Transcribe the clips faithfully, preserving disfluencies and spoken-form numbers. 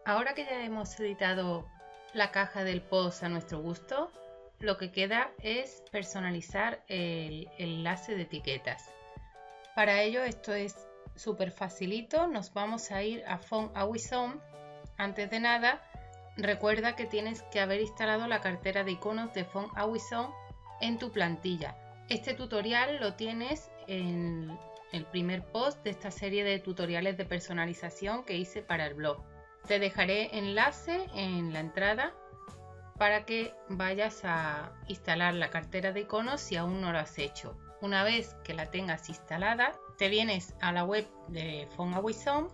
Ahora que ya hemos editado la caja del post a nuestro gusto, lo que queda es personalizar el, el enlace de etiquetas. Para ello esto es súper facilito, nos vamos a ir a Font Awesome. Antes de nada, recuerda que tienes que haber instalado la cartera de iconos de Font Awesome en tu plantilla. Este tutorial lo tienes en el primer post de esta serie de tutoriales de personalización que hice para el blog. Te dejaré enlace en la entrada para que vayas a instalar la cartera de iconos si aún no lo has hecho. Una vez que la tengas instalada, te vienes a la web de Font Awesome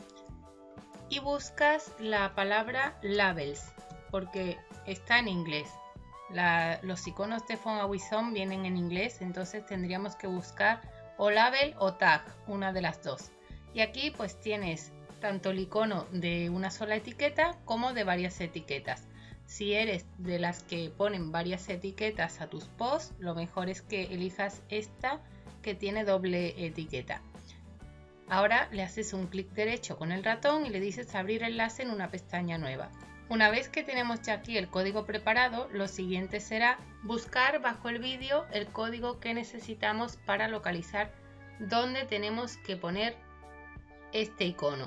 y buscas la palabra labels porque está en inglés. La, los iconos de Font Awesome vienen en inglés, entonces tendríamos que buscar o label o tag, una de las dos. Y aquí pues tienes tanto el icono de una sola etiqueta como de varias etiquetas. Si eres de las que ponen varias etiquetas a tus posts, lo mejor es que elijas esta que tiene doble etiqueta. Ahora le haces un clic derecho con el ratón y le dices abrir enlace en una pestaña nueva. Una vez que tenemos ya aquí el código preparado, lo siguiente será buscar bajo el vídeo el código que necesitamos para localizar dónde tenemos que poner este icono.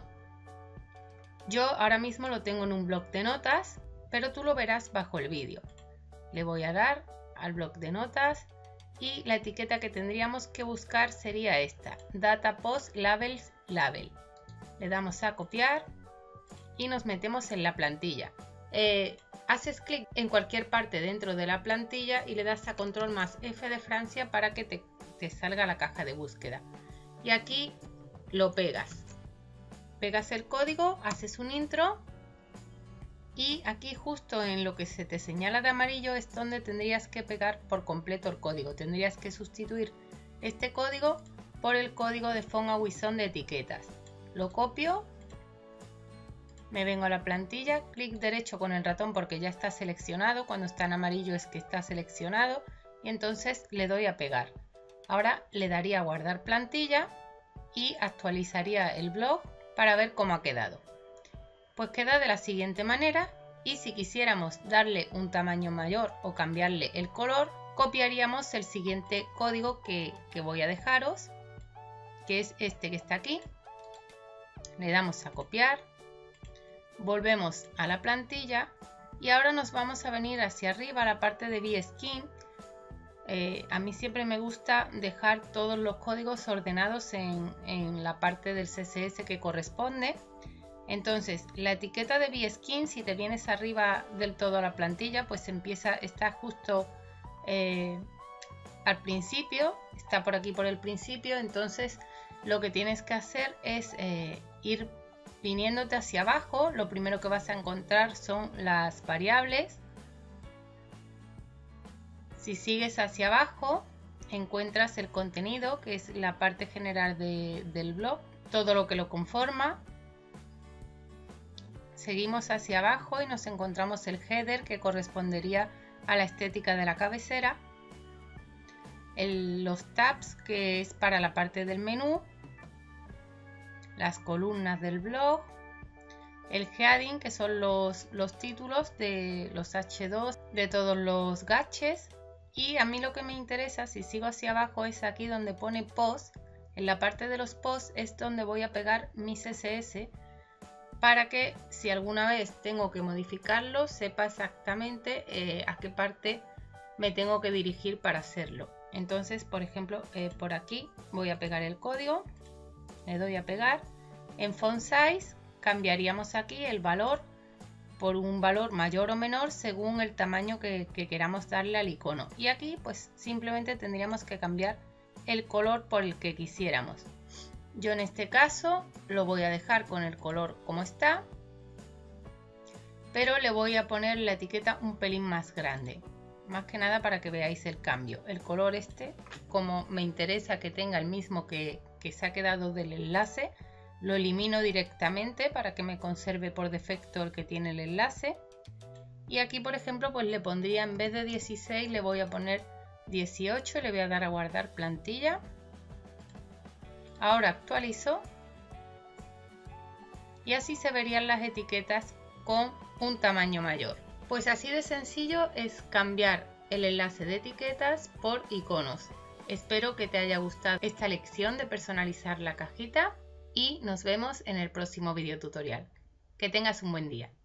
Yo ahora mismo lo tengo en un bloc de notas, pero tú lo verás bajo el vídeo. Le voy a dar al bloc de notas y la etiqueta que tendríamos que buscar sería esta, Data Post Labels Label. Le damos a copiar y nos metemos en la plantilla. Eh, haces clic en cualquier parte dentro de la plantilla y le das a control más F de Francia para que te, te salga la caja de búsqueda. Y aquí lo pegas. Pegas el código, haces un intro y aquí justo en lo que se te señala de amarillo es donde tendrías que pegar por completo el código. Tendrías que sustituir este código por el código de Font Awesome de etiquetas. Lo copio, me vengo a la plantilla, clic derecho con el ratón porque ya está seleccionado. Cuando está en amarillo es que está seleccionado y entonces le doy a pegar. Ahora le daría a guardar plantilla y actualizaría el blog para ver cómo ha quedado. Pues queda de la siguiente manera y si quisiéramos darle un tamaño mayor o cambiarle el color, copiaríamos el siguiente código que, que voy a dejaros, que es este que está aquí. Le damos a copiar, volvemos a la plantilla y ahora nos vamos a venir hacia arriba a la parte de V-Skin. Eh, a mí siempre me gusta dejar todos los códigos ordenados en, en la parte del C S S que corresponde. Entonces la etiqueta de V-Skin, si te vienes arriba del todo a la plantilla, pues empieza, está justo eh, al principio, está por aquí por el principio. Entonces lo que tienes que hacer es eh, ir viniéndote hacia abajo. Lo primero que vas a encontrar son las variables. Si sigues hacia abajo, encuentras el contenido, que es la parte general de, del blog, todo lo que lo conforma. Seguimos hacia abajo y nos encontramos el header, que correspondería a la estética de la cabecera. El, los tabs, que es para la parte del menú. Las columnas del blog. El heading, que son los, los títulos de los hache dos de todos los gadgets. Y a mí lo que me interesa, si sigo hacia abajo, es aquí donde pone post. En la parte de los posts es donde voy a pegar mi C S S para que si alguna vez tengo que modificarlo, sepa exactamente eh, a qué parte me tengo que dirigir para hacerlo. Entonces, por ejemplo, eh, por aquí voy a pegar el código, le doy a pegar. En Font Size cambiaríamos aquí el valor por un valor mayor o menor según el tamaño que, que queramos darle al icono. Y aquí pues simplemente tendríamos que cambiar el color por el que quisiéramos. Yo en este caso lo voy a dejar con el color como está, pero le voy a poner la etiqueta un pelín más grande, más que nada para que veáis el cambio. El color este, como me interesa que tenga el mismo que, que se ha quedado del enlace, lo elimino directamente para que me conserve por defecto el que tiene el enlace. Y aquí, por ejemplo, pues le pondría, en vez de dieciséis, le voy a poner dieciocho. Le voy a dar a guardar plantilla. Ahora actualizo. y así se verían las etiquetas con un tamaño mayor. Pues así de sencillo es cambiar el enlace de etiquetas por iconos. Espero que te haya gustado esta lección de personalizar la cajita y nos vemos en el próximo video tutorial. Que tengas un buen día.